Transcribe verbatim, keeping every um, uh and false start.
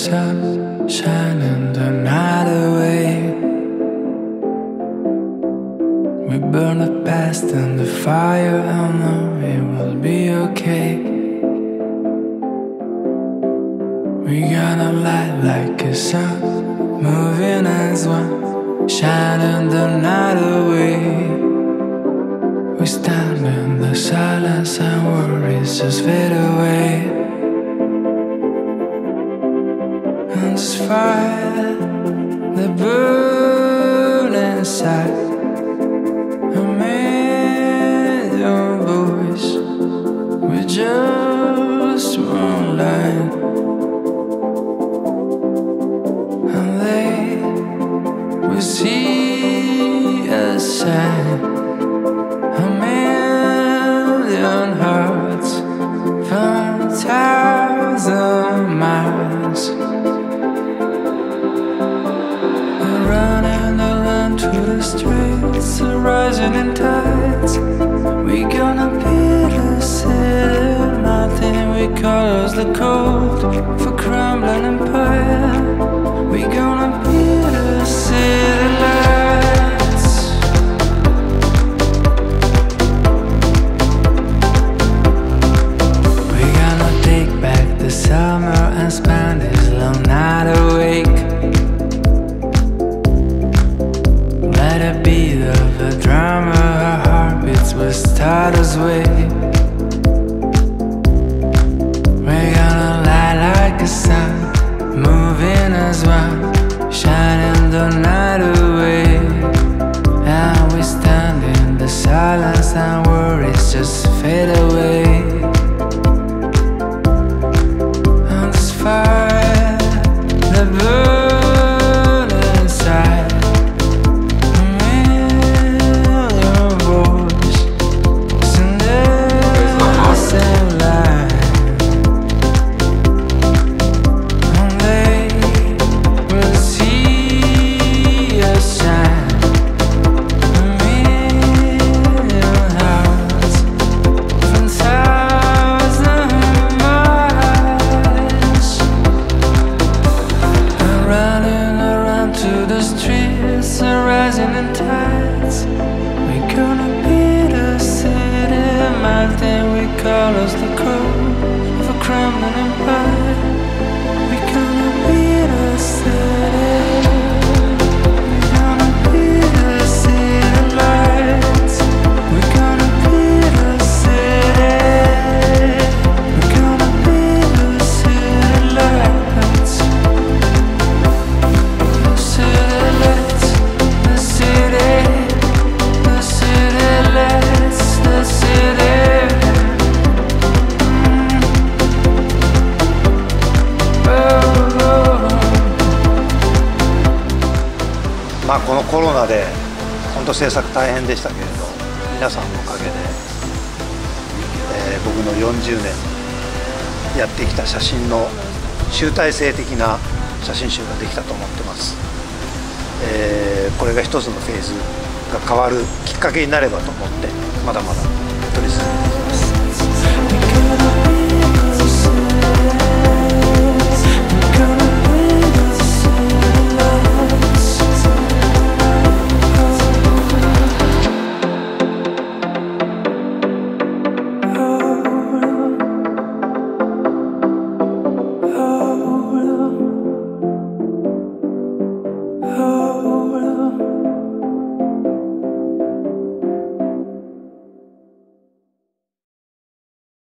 sun shining the night away. We burn the past in the fire, I know it will be okay. We gonna light like a sun, moving as one, shining the night away. We stand in the silence and worries just fade away. And this fire that burns inside, a million voices with just one line. And they will see us shine, a million hearts from a thousand miles. We're running around through the streets, rising in tides. We gonna be the city, nothing we call us the cold for crumbling empire. We gonna be the city lights. We gonna take back the summer and spend this long night awake. Let it beat of the drama, our heartbeats will start us way. We're gonna light like a sun, moving as one, shining the night away. And we stand in the silence and worries just fade away. And this fire that burns inside, a million voices in the same line. And they will see us shine, a million hearts from thousand miles. And running around to the streets and rising in tides. We gonna be the city, mountain we call us the cold of a crumbling empire. We gonna be the city, we gonna be the city lights. We gonna be the city, we gonna be the city lights. The city lights, the city, the city lights, the city. Oh, oh. まあこのコロナで本当制作大変でしたけれど、皆さんのおかげで、えー僕のよんじゅうねんやってきた写真の集大成的な写真集ができたと思ってます。えーこれが一つのフェーズが変わるきっかけになればと思って、まだまだ取り続けていきます。